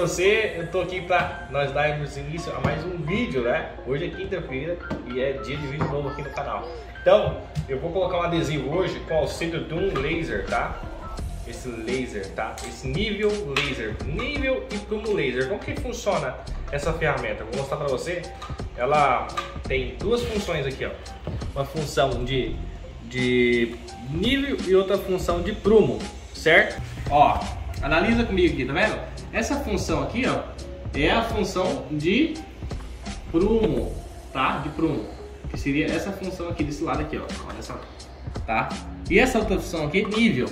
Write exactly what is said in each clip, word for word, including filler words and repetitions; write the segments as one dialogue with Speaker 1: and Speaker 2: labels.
Speaker 1: você? Eu tô aqui pra nós darmos início a mais um vídeo, né? Hoje é quinta-feira e é dia de vídeo novo aqui no canal. Então, eu vou colocar um adesivo hoje com auxílio de um laser, tá? Esse laser, tá? Esse nível laser, nível e prumo laser. Como que funciona essa ferramenta? Eu vou mostrar pra você. Ela tem duas funções aqui, ó. Uma função de, de nível e outra função de prumo, certo? Ó, analisa comigo aqui, tá vendo? Essa função aqui, ó, é a função de prumo, tá? De prumo, que seria essa função aqui desse lado aqui, ó. Olha só, tá? E essa outra função aqui é nível,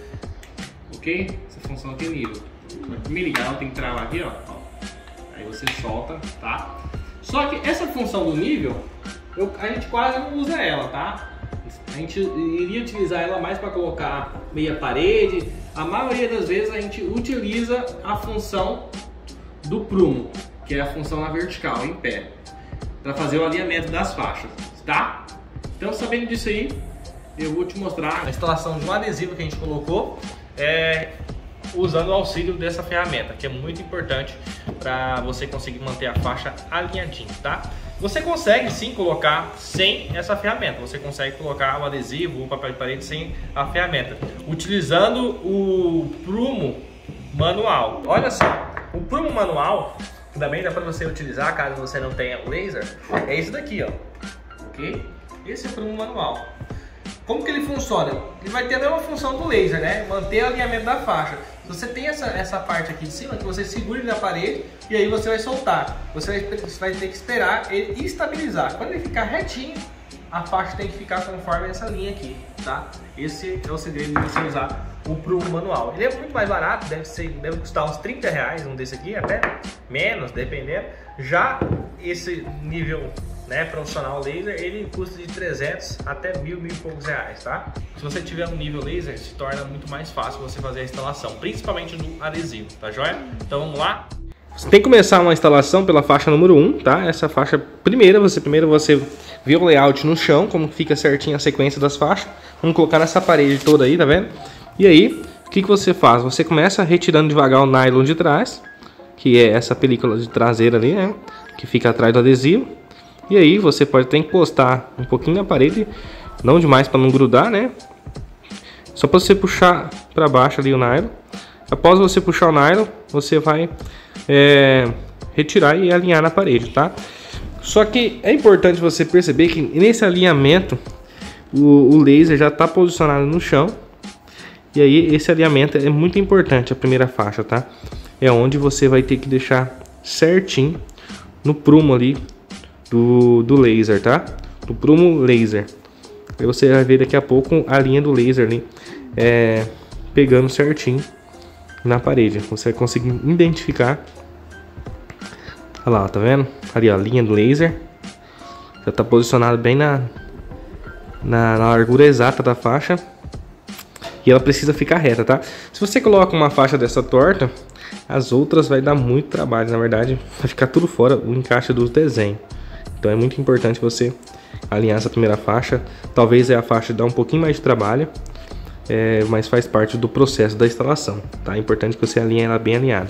Speaker 1: ok? Essa função aqui é nível. Pra me ligar, ela tem que travar aqui, ó. Aí você solta, tá? Só que essa função do nível, eu, a gente quase não usa ela, tá? A gente iria utilizar ela mais para colocar meia parede. A maioria das vezes a gente utiliza a função do prumo, que é a função na vertical, em pé, para fazer o alinhamento das faixas, tá? Então, sabendo disso aí, eu vou te mostrar a instalação de um adesivo que a gente colocou, é, usando o auxílio dessa ferramenta, que é muito importante para você conseguir manter a faixa alinhadinha, tá? Você consegue sim colocar sem essa ferramenta, você consegue colocar o adesivo, o papel de parede sem a ferramenta, utilizando o prumo manual. Olha só, o prumo manual também dá para você utilizar caso você não tenha o laser, é esse daqui, ó, ok? Esse é o prumo manual. Como que ele funciona? Ele vai ter a mesma função do laser, né? Manter o alinhamento da faixa. Você tem essa, essa parte aqui de cima que você segura ele na parede e aí você vai soltar. Você vai, você vai ter que esperar ele estabilizar. Quando ele ficar retinho, a faixa tem que ficar conforme essa linha aqui, tá? Esse é o segredo de você usar o prumo manual. Ele é muito mais barato, deve, ser, deve custar uns trinta reais um desse aqui, até menos, dependendo. Já esse nível, né, profissional laser, ele custa de trezentos até mil, mil e poucos reais, tá? Se você tiver um nível laser, se torna muito mais fácil você fazer a instalação, principalmente no adesivo, tá joia? Então vamos lá. Você tem que começar uma instalação pela faixa número um, tá? Essa faixa primeira, você primeiro você vê o layout no chão, como fica certinho a sequência das faixas. Vamos colocar nessa parede toda aí, tá vendo? E aí, o que que você faz? Você começa retirando devagar o nylon de trás, que é essa película de traseira ali, né? Que fica atrás do adesivo. E aí você pode até encostar um pouquinho na parede, não demais para não grudar, né? Só para você puxar para baixo ali o nylon. Após você puxar o nylon, você vai é, retirar e alinhar na parede, tá? Só que é importante você perceber que nesse alinhamento o, o laser já está posicionado no chão. E aí esse alinhamento é muito importante, a primeira faixa, tá? É onde você vai ter que deixar certinho no prumo ali Do, do laser, tá? Do prumo laser. Aí você vai ver daqui a pouco a linha do laser ali é, pegando certinho na parede. Você vai conseguir identificar. Olha lá, tá vendo? Ali ó, a linha do laser já tá posicionado bem na, na, na largura exata da faixa. E ela precisa ficar reta, tá? Se você coloca uma faixa dessa torta, as outras vai dar muito trabalho. Na verdade, vai ficar tudo fora o encaixe dos desenhos. Então é muito importante você alinhar essa primeira faixa. Talvez é a faixa dá um pouquinho mais de trabalho, é, mas faz parte do processo da instalação, tá? É importante que você alinhe ela bem alinhada.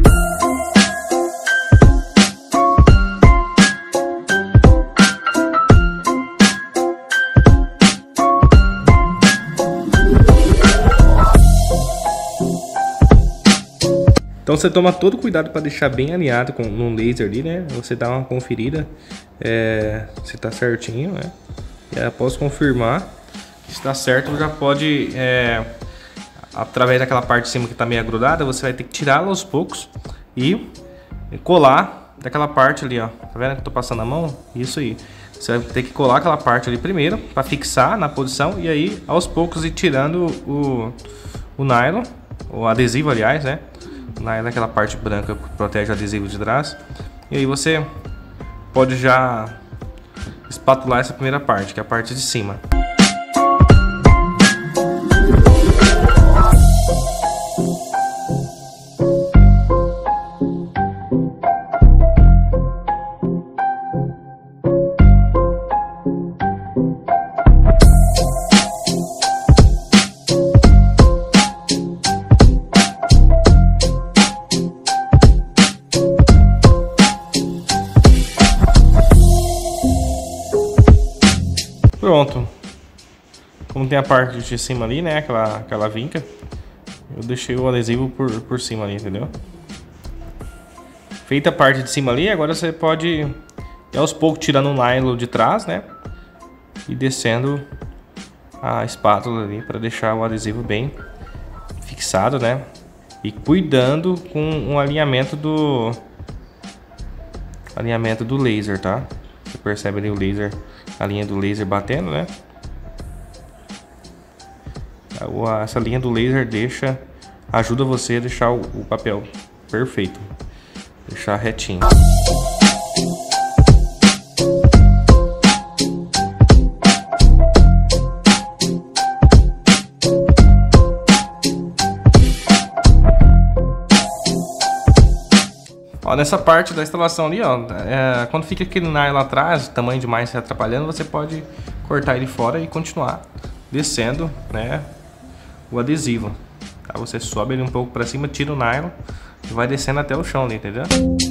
Speaker 1: Então você toma todo cuidado para deixar bem alinhado com no laser ali, né? Você dá uma conferida é, se tá certinho, né? E aí, após confirmar que está certo, já pode, é, através daquela parte de cima que tá meio grudada, você vai ter que tirá-la aos poucos e colar daquela parte ali, ó. Tá vendo que eu tô passando a mão? Isso aí. Você vai ter que colar aquela parte ali primeiro para fixar na posição e aí aos poucos ir tirando o, o nylon, o adesivo, aliás, né? Naquela parte branca que protege o adesivo de trás. E aí você pode já espatular essa primeira parte, que é a parte de cima. pronto. Como tem a parte de cima ali, né? Aquela, aquela vinca. Eu deixei o adesivo por, por cima ali, entendeu? Feita a parte de cima ali, agora você pode ir aos poucos tirando o nylon de trás, né? E descendo a espátula ali para deixar o adesivo bem fixado, né? E cuidando com o alinhamento do alinhamento do laser, tá? Você percebe ali o laser, a linha do laser batendo, né? Essa linha do laser deixa, ajuda você a deixar o, o papel perfeito, deixar retinho. Ó, nessa parte da instalação ali, ó, é, quando fica aquele nylon lá atrás, o tamanho demais se atrapalhando, você pode cortar ele fora e continuar descendo, né, o adesivo. Tá? Você sobe ele um pouco para cima, tira o nylon e vai descendo até o chão ali, entendeu?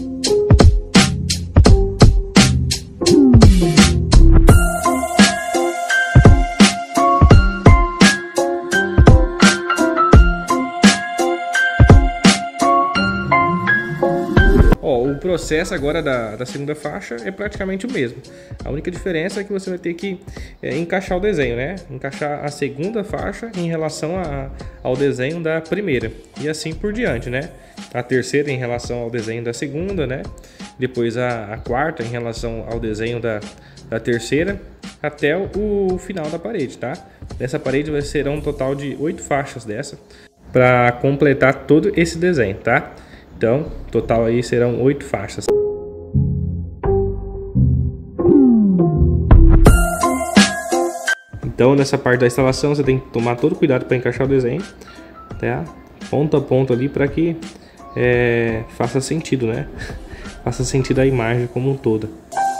Speaker 1: Ó, o processo agora da, da segunda faixa é praticamente o mesmo. A única diferença é que você vai ter que é, encaixar o desenho, né? Encaixar a segunda faixa em relação a, ao desenho da primeira. E assim por diante, né? A terceira em relação ao desenho da segunda, né? Depois a, a quarta em relação ao desenho da, da terceira, até o, o final da parede, tá? Nessa parede vai ser um total de oito faixas dessa, para completar todo esse desenho, tá? Então, total aí serão oito faixas. Então, nessa parte da instalação, você tem que tomar todo cuidado para encaixar o desenho, tá? Ponto a ponto ali, para que é, faça sentido, né? Faça sentido a imagem como um todo.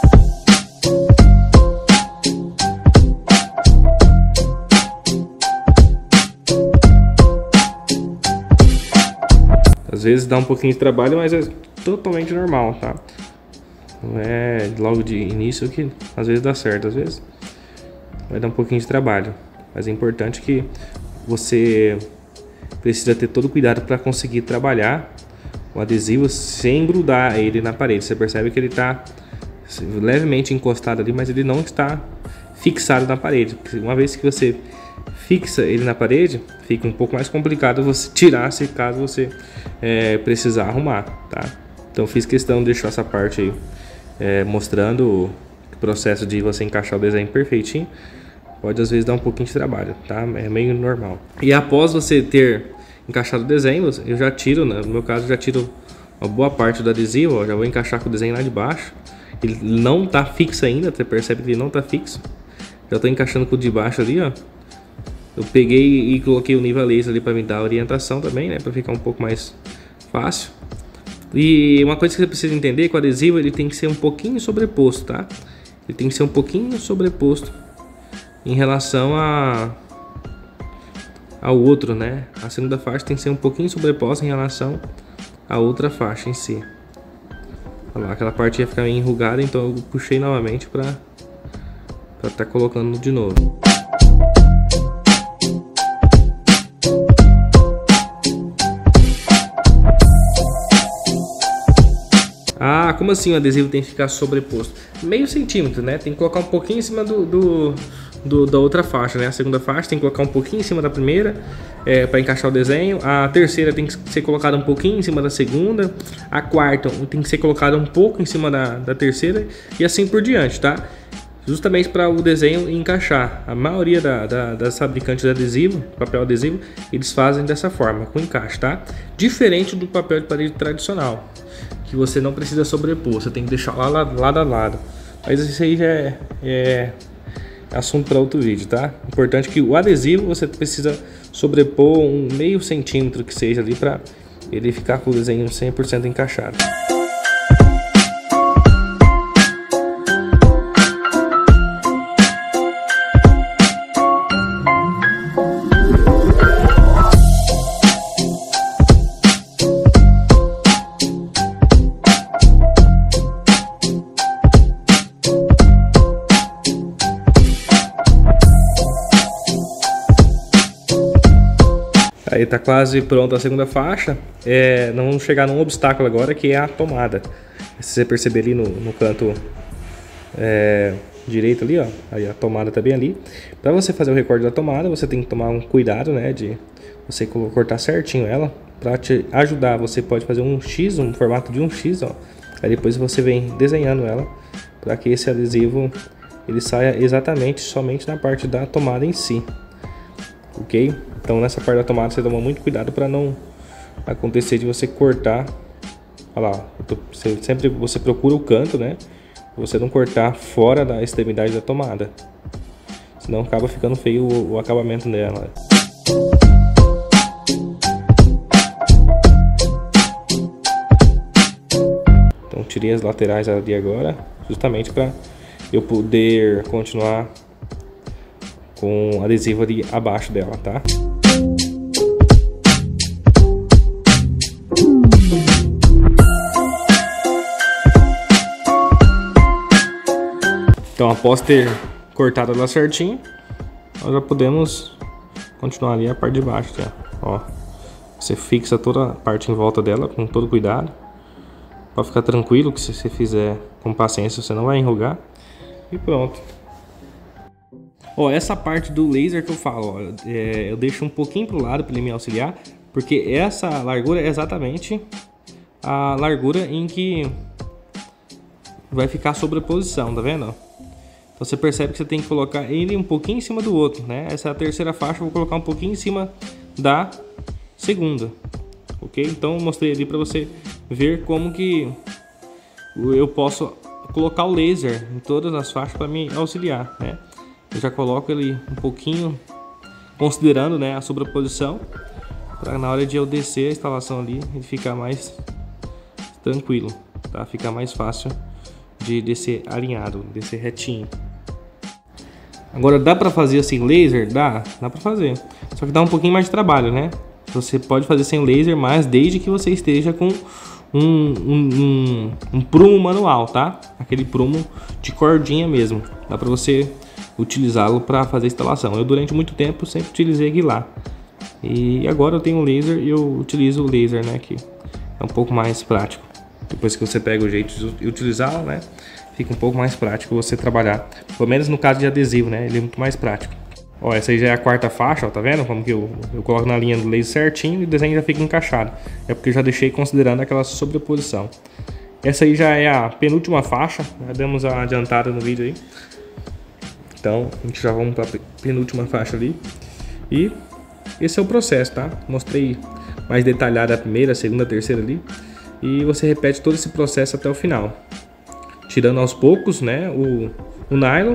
Speaker 1: Às vezes dá um pouquinho de trabalho, mas é totalmente normal, tá? Não é logo de início que às vezes dá certo, às vezes vai dar um pouquinho de trabalho. Mas é importante que você precisa ter todo cuidado para conseguir trabalhar o adesivo sem grudar ele na parede. Você percebe que ele está levemente encostado ali, mas ele não está fixado na parede. Porque uma vez que você fixa ele na parede, fica um pouco mais complicado você tirar, se caso você é, precisar arrumar, tá? Então fiz questão de deixar essa parte aí é, mostrando o processo de você encaixar o desenho perfeitinho. Pode às vezes dar um pouquinho de trabalho, tá? É meio normal. E após você ter encaixado o desenho, eu já tiro, né? No meu caso, eu já tiro uma boa parte do adesivo, ó, já vou encaixar com o desenho lá de baixo. Ele não tá fixo ainda, você percebe que ele não tá fixo. Já tô encaixando com o de baixo ali, ó. Eu peguei e coloquei o nível laser ali para me dar orientação também, né? Para ficar um pouco mais fácil. E uma coisa que você precisa entender é que o adesivo ele tem que ser um pouquinho sobreposto, tá? Ele tem que ser um pouquinho sobreposto em relação a ao outro, né? A segunda faixa tem que ser um pouquinho sobreposta em relação à outra faixa em si. Olha lá, aquela parte ia ficar meio enrugada, então eu puxei novamente para para estar colocando de novo. Ah, como assim o adesivo tem que ficar sobreposto? Meio centímetro, né? Tem que colocar um pouquinho em cima do, do, do da outra faixa, né? A segunda faixa tem que colocar um pouquinho em cima da primeira é, para encaixar o desenho. A terceira tem que ser colocada um pouquinho em cima da segunda. A quarta tem que ser colocada um pouco em cima da, da terceira e assim por diante, tá? Justamente para o desenho encaixar. A maioria da, da, das fabricantes de adesivo, papel adesivo, eles fazem dessa forma, com encaixe, tá? Diferente do papel de parede tradicional, que você não precisa sobrepor, você tem que deixar lá lado a lado. Mas isso aí já é, é assunto para outro vídeo, tá? Importante que o adesivo você precisa sobrepor um meio centímetro que seja ali para ele ficar com o desenho cem por cento encaixado. Aí tá quase pronta a segunda faixa. É, não vamos chegar num obstáculo agora, que é a tomada. Se você perceber ali no, no canto é, direito ali, ó, aí a tomada tá bem ali. Para você fazer o recorte da tomada, você tem que tomar um cuidado, né, de você cortar certinho ela. Para te ajudar, você pode fazer um X, um formato de um X, ó. Aí depois você vem desenhando ela para que esse adesivo ele saia exatamente somente na parte da tomada em si, ok? Então nessa parte da tomada você toma muito cuidado para não acontecer de você cortar. Olha lá, você, sempre você procura o canto, né? Você não cortar fora da extremidade da tomada, senão acaba ficando feio o, o acabamento dela. Então tirei as laterais ali agora, justamente para eu poder continuar com adesivo ali abaixo dela, tá? Então, após ter cortado ela certinho, nós já podemos continuar ali a parte de baixo, já. Ó, você fixa toda a parte em volta dela com todo cuidado, para ficar tranquilo que se você fizer com paciência você não vai enrugar. E pronto. Ó, essa parte do laser que eu falo, ó, é, eu deixo um pouquinho pro lado para ele me auxiliar, porque essa largura é exatamente a largura em que vai ficar a sobreposição, tá vendo? Então você percebe que você tem que colocar ele um pouquinho em cima do outro, né? Essa é a terceira faixa, eu vou colocar um pouquinho em cima da segunda, ok? Então eu mostrei ali para você ver como que eu posso colocar o laser em todas as faixas para me auxiliar, né? Eu já coloco ele um pouquinho considerando, né, a sobreposição, para na hora de eu descer a instalação ali ele ficar mais tranquilo, tá? Ficar mais fácil de descer alinhado, descer retinho. Agora dá para fazer assim laser? Dá, dá para fazer. Só que dá um pouquinho mais de trabalho, né? Você pode fazer sem laser, mas desde que você esteja com um, um, um, um prumo manual, tá? Aquele prumo de cordinha mesmo. Dá para você utilizá-lo para fazer a instalação. Eu durante muito tempo sempre utilizei Aguilar. E agora eu tenho laser e eu utilizo o laser, né? Que é um pouco mais prático. Depois que você pega o jeito de utilizá-lo, né? Fica um pouco mais prático você trabalhar. Pelo menos no caso de adesivo, né? Ele é muito mais prático. Ó, essa aí já é a quarta faixa, ó, tá vendo? Como que eu, eu coloco na linha do laser certinho e o desenho já fica encaixado. É porque eu já deixei considerando aquela sobreposição. Essa aí já é a penúltima faixa. Já demos uma adiantada no vídeo aí. Então, a gente já vamos para a penúltima faixa ali. E esse é o processo, tá? Mostrei mais detalhado a primeira, a segunda, a terceira ali. E você repete todo esse processo até o final, tirando aos poucos, né, o, o nylon.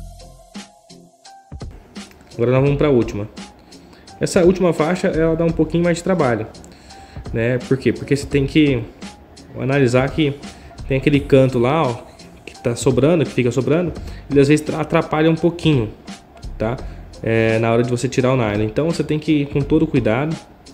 Speaker 1: Agora nós vamos para a última. Essa última faixa ela dá um pouquinho mais de trabalho, né? Por quê? Porque você tem que analisar que tem aquele canto lá, ó, que tá sobrando, que fica sobrando, ele às vezes atrapalha um pouquinho, tá? É, na hora de você tirar o nylon. Então você tem que ir com todo cuidado.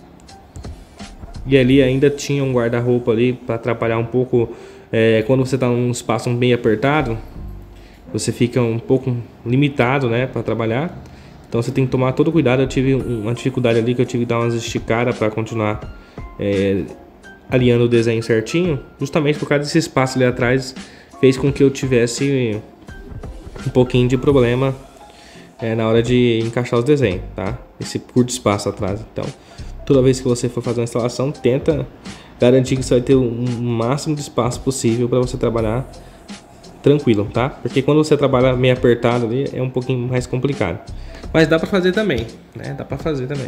Speaker 1: E ali ainda tinha um guarda-roupa ali para atrapalhar um pouco. É, quando você está num espaço bem apertado, você fica um pouco limitado, né, para trabalhar. Então você tem que tomar todo cuidado. Eu tive uma dificuldade ali que eu tive que dar umas esticadas para continuar é, alinhando o desenho certinho. Justamente por causa desse espaço ali atrás, fez com que eu tivesse um pouquinho de problema é, na hora de encaixar os desenhos, tá? Esse curto espaço atrás. Então, toda vez que você for fazer uma instalação, tenta garantir que você vai ter o máximo de espaço possível para você trabalhar tranquilo, tá? Porque quando você trabalha meio apertado ali, é um pouquinho mais complicado. Mas dá para fazer também, né? Dá para fazer também.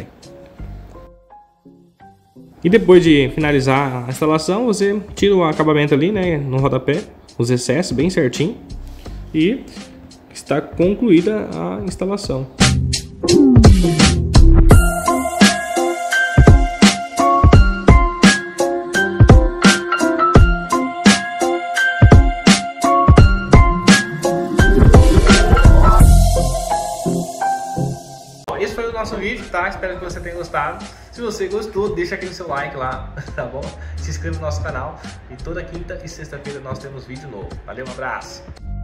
Speaker 1: E depois de finalizar a instalação, você tira o acabamento ali, né, no rodapé, os excessos bem certinho, e está concluída a instalação. Esse foi o nosso vídeo, tá? Espero que você tenha gostado. Se você gostou, deixa aquele seu like lá, tá bom? Se inscreva no nosso canal. E toda quinta e sexta-feira nós temos vídeo novo. Valeu, um abraço!